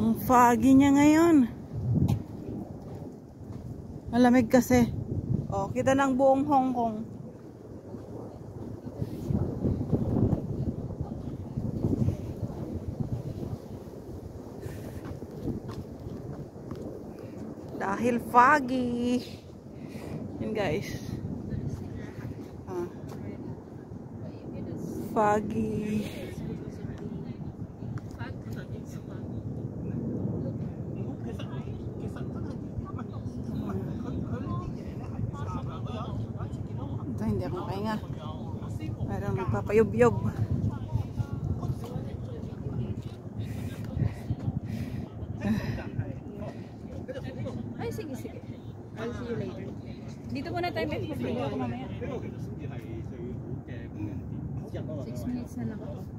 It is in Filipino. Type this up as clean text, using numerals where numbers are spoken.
Ang foggy niya ngayon. Malamig kasi. Oh, kita ng buong Hong Kong. Dahil foggy. Yan guys. Foggy. Ito, hindi ako makahinga. Parang nagpapayob-yob. Ay, sige, sige. I'll see you later. Dito muna tayo, may video ako mamaya. 6 minutes na lang ako.